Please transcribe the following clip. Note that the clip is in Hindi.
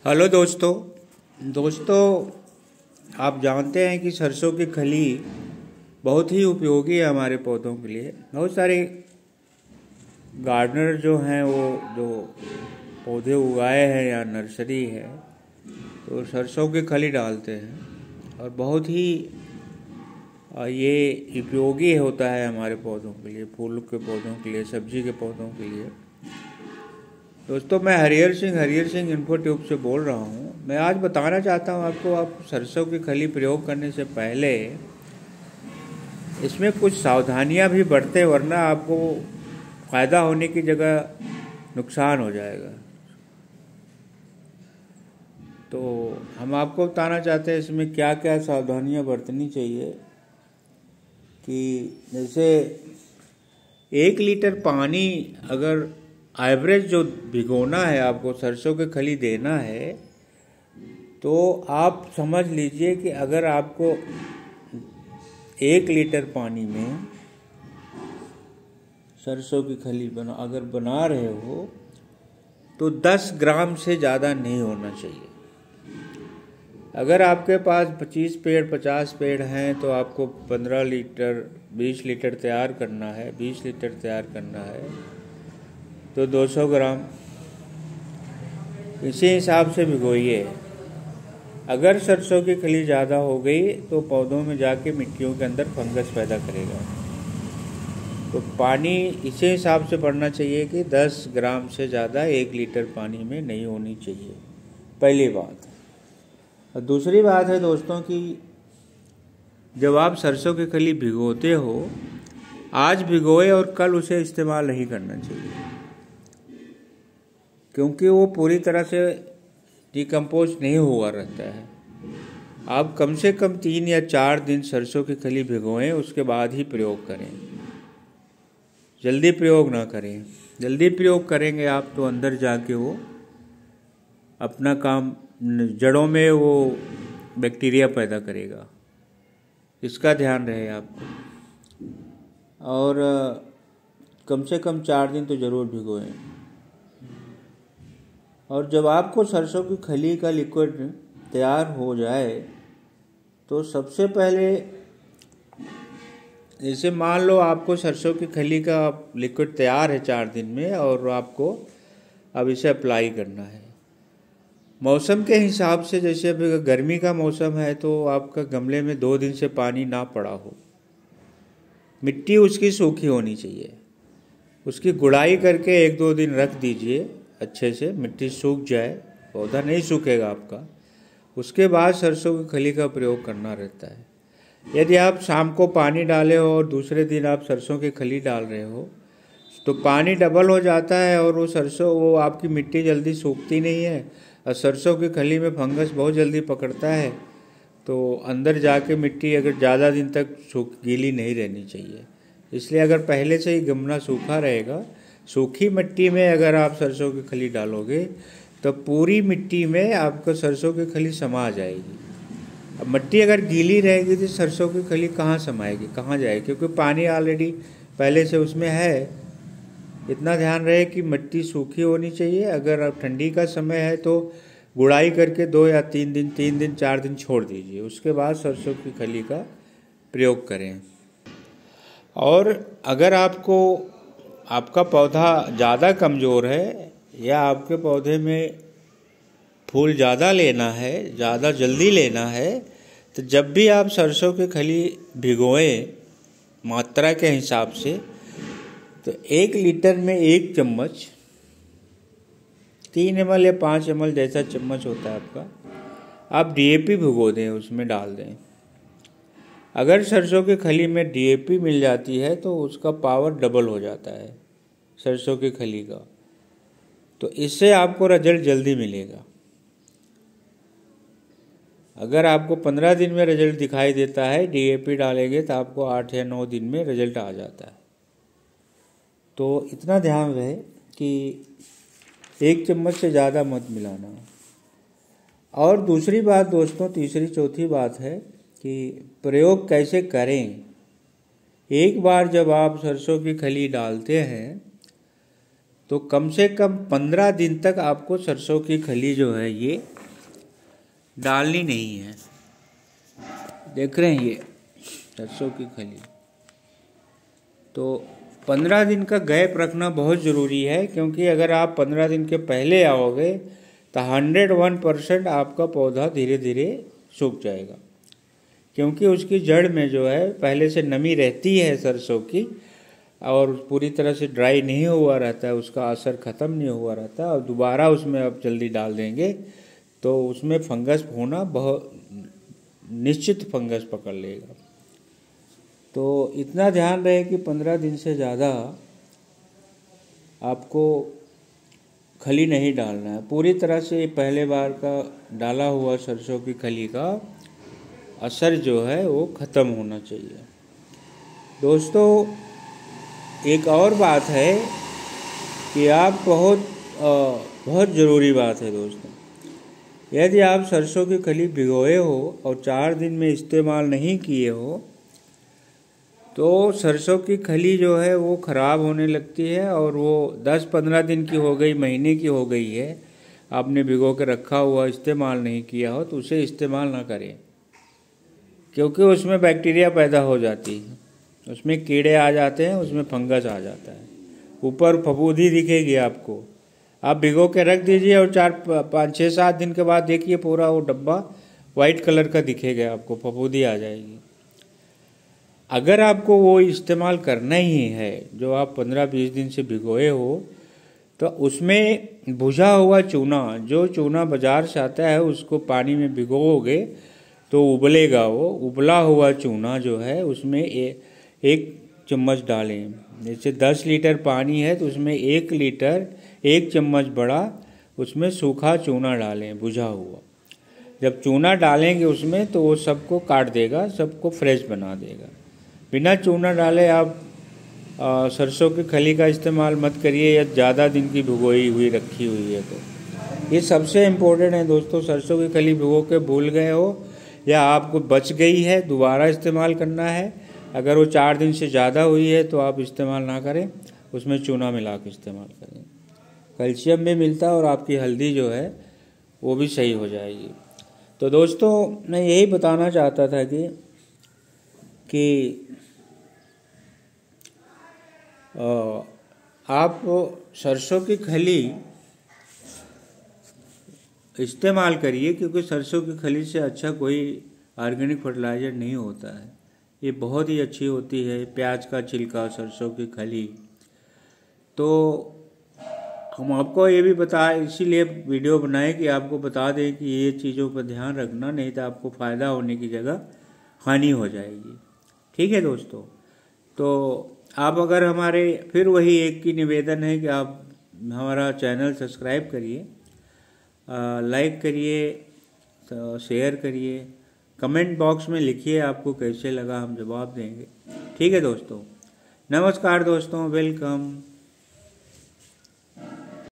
हेलो दोस्तों आप जानते हैं कि सरसों की खली बहुत ही उपयोगी है हमारे पौधों के लिए। बहुत सारे गार्डनर जो हैं वो जो पौधे उगाए हैं या नर्सरी है तो सरसों की खली डालते हैं और बहुत ही ये उपयोगी होता है हमारे पौधों के लिए, फूल के पौधों के लिए, सब्जी के पौधों के लिए। दोस्तों मैं हरिहर सिंह इन्फो ट्यूब से बोल रहा हूँ। मैं आज बताना चाहता हूँ आपको, आप सरसों की खली प्रयोग करने से पहले इसमें कुछ सावधानियाँ भी बरतें, वरना आपको फ़ायदा होने की जगह नुकसान हो जाएगा। तो हम आपको बताना चाहते हैं इसमें क्या क्या सावधानियाँ बरतनी चाहिए। कि जैसे 1 लीटर पानी अगर एवरेज जो भिगोना है, आपको सरसों की खली देना है, तो आप समझ लीजिए कि अगर आपको 1 लीटर पानी में सरसों की खली अगर बना रहे हो तो 10 ग्राम से ज़्यादा नहीं होना चाहिए। अगर आपके पास 25 पेड़ 50 पेड़ हैं तो आपको 15 लीटर 20 लीटर तैयार करना है, 20 लीटर तैयार करना है तो 200 ग्राम इसी हिसाब से भिगोइए। अगर सरसों की खली ज़्यादा हो गई तो पौधों में जाके मिट्टियों के अंदर फंगस पैदा करेगा। तो पानी इसी हिसाब से बढ़ना चाहिए कि 10 ग्राम से ज़्यादा 1 लीटर पानी में नहीं होनी चाहिए, पहली बात। और दूसरी बात है दोस्तों कि जब आप सरसों की खली भिगोते हो, आज भिगोए और कल उसे इस्तेमाल नहीं करना चाहिए, क्योंकि वो पूरी तरह से डिकम्पोज नहीं हुआ रहता है। आप कम से कम 3 या 4 दिन सरसों की खली भिगोएं, उसके बाद ही प्रयोग करें। जल्दी प्रयोग ना करें। जल्दी प्रयोग करेंगे आप तो अंदर जाके वो अपना काम, जड़ों में वो बैक्टीरिया पैदा करेगा। इसका ध्यान रहे आपको। और कम से कम 4 दिन तो ज़रूर भिगोएं। और जब आपको सरसों की खली का लिक्विड तैयार हो जाए तो सबसे पहले, जैसे मान लो आपको सरसों की खली का लिक्विड तैयार है 4 दिन में और आपको अब इसे अप्लाई करना है। मौसम के हिसाब से, जैसे अभी गर्मी का मौसम है तो आपका गमले में 2 दिन से पानी ना पड़ा हो, मिट्टी उसकी सूखी होनी चाहिए। उसकी गुड़ाई करके 1-2 दिन रख दीजिए अच्छे से, मिट्टी सूख जाए, पौधा नहीं सूखेगा आपका। उसके बाद सरसों की खली का प्रयोग करना रहता है। यदि आप शाम को पानी डाले हो और दूसरे दिन आप सरसों की खली डाल रहे हो तो पानी डबल हो जाता है और वो आपकी मिट्टी जल्दी सूखती नहीं है और सरसों की खली में फंगस बहुत जल्दी पकड़ता है। तो अंदर जाके मिट्टी अगर ज़्यादा दिन तक गीली नहीं रहनी चाहिए। इसलिए अगर पहले से ही गमला सूखा रहेगा, सूखी मिट्टी में अगर आप सरसों की खली डालोगे तो पूरी मिट्टी में आपको सरसों की खली समा जाएगी। अब मिट्टी अगर गीली रहेगी तो सरसों की खली कहाँ समाएगी, कहाँ जाएगी, क्योंकि पानी ऑलरेडी पहले से उसमें है। इतना ध्यान रहे कि मिट्टी सूखी होनी चाहिए। अगर अब ठंडी का समय है तो गुड़ाई करके 2 या 3 दिन 4 दिन छोड़ दीजिए, उसके बाद सरसों की खली का प्रयोग करें। और अगर आपका पौधा ज़्यादा कमज़ोर है या आपके पौधे में फूल ज़्यादा लेना है, ज़्यादा जल्दी लेना है, तो जब भी आप सरसों की खली भिगोएं मात्रा के हिसाब से, तो 1 लीटर में 1 चम्मच, 3 ml या 5 ml जैसा चम्मच होता है आपका, आप DAP भिगो दें, उसमें डाल दें। अगर सरसों की खली में DAP मिल जाती है तो उसका पावर डबल हो जाता है सरसों की खली का। तो इससे आपको रिजल्ट जल्दी मिलेगा। अगर आपको 15 दिन में रिजल्ट दिखाई देता है, DAP डालेंगे तो आपको 8 या 9 दिन में रिजल्ट आ जाता है। तो इतना ध्यान रहे कि 1 चम्मच से ज़्यादा मत मिलाना। और दूसरी बात दोस्तों, तीसरी चौथी बात है कि प्रयोग कैसे करें। एक बार जब आप सरसों की खली डालते हैं तो कम से कम 15 दिन तक आपको सरसों की खली जो है ये डालनी नहीं है। देख रहे हैं ये सरसों की खली। तो 15 दिन का गैप रखना बहुत ज़रूरी है, क्योंकि अगर आप 15 दिन के पहले आओगे तो 101% आपका पौधा धीरे धीरे सूख जाएगा, क्योंकि उसकी जड़ में जो है पहले से नमी रहती है सरसों की, और पूरी तरह से ड्राई नहीं हुआ रहता है, उसका असर ख़त्म नहीं हुआ रहता। और दोबारा उसमें आप जल्दी डाल देंगे तो उसमें फंगस होना बहुत निश्चित फंगस पकड़ लेगा। तो इतना ध्यान रहे कि 15 दिन से ज़्यादा आपको खली नहीं डालना है। पूरी तरह से पहले बार का डाला हुआ सरसों की खली का असर जो है वो ख़त्म होना चाहिए। दोस्तों, एक और बात है कि आप बहुत ज़रूरी बात है दोस्तों, यदि आप सरसों की खली भिगोए हो और 4 दिन में इस्तेमाल नहीं किए हो तो सरसों की खली जो है वो ख़राब होने लगती है, और वो 10-15 दिन की हो गई, महीने की हो गई है, आपने भिगो के रखा हुआ इस्तेमाल नहीं किया हो तो उसे इस्तेमाल ना करें, क्योंकि उसमें बैक्टीरिया पैदा हो जाती है, उसमें कीड़े आ जाते हैं, उसमें फंगस आ जाता है, ऊपर फफूंदी दिखेगी आपको। आप भिगो के रख दीजिए और 4-5-6-7 दिन के बाद देखिए पूरा वो डब्बा वाइट कलर का दिखेगा, आपको फफूंदी आ जाएगी। अगर आपको वो इस्तेमाल करना ही है जो आप 15-20 दिन से भिगोए हो, तो उसमें भुजा हुआ चूना, जो चूना बाजार से आता है उसको पानी में भिगोओगे तो उबलेगा। वो उबला हुआ चूना जो है उसमें 1 चम्मच डालें। जैसे 10 लीटर पानी है तो उसमें 1 लीटर 1 चम्मच बड़ा उसमें सूखा चूना डालें, भुजा हुआ। जब चूना डालेंगे उसमें तो वो सबको काट देगा, सबको फ्रेश बना देगा। बिना चूना डाले आप सरसों की खली का इस्तेमाल मत करिए, या ज़्यादा दिन की भिगोई हुई रखी हुई है तो। ये सबसे इम्पोर्टेंट है दोस्तों। सरसों की खली भिगो के भूल गए हो या आपको बच गई है, दोबारा इस्तेमाल करना है। अगर वो 4 दिन से ज़्यादा हुई है तो आप इस्तेमाल ना करें, उसमें चूना मिला के इस्तेमाल करें। कैल्शियम भी मिलता है और आपकी हल्दी जो है वो भी सही हो जाएगी। तो दोस्तों, मैं यही बताना चाहता था कि आप सरसों की खली इस्तेमाल करिए, क्योंकि सरसों की खली से अच्छा कोई ऑर्गेनिक फर्टिलाइज़र नहीं होता है। ये बहुत ही अच्छी होती है। प्याज का छिलका, सरसों की खली। तो हम आपको ये भी इसीलिए वीडियो बनाए कि आपको बता दें कि ये चीज़ों पर ध्यान रखना, नहीं तो आपको फ़ायदा होने की जगह हानि हो जाएगी। ठीक है दोस्तों। तो आप अगर फिर वही एक की निवेदन है कि आप हमारा चैनल सब्सक्राइब करिए, लाइक करिए, शेयर करिए, कमेंट बॉक्स में लिखिए आपको कैसे लगा, हम जवाब देंगे। ठीक है दोस्तों। नमस्कार दोस्तों, वेलकम।